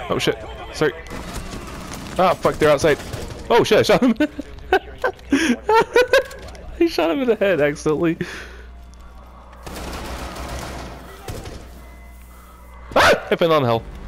Oh shit. Sorry. Ah, fuck, they're outside. Oh shit, I shot him. I shot him in the head accidentally. Ah! I fell down hell.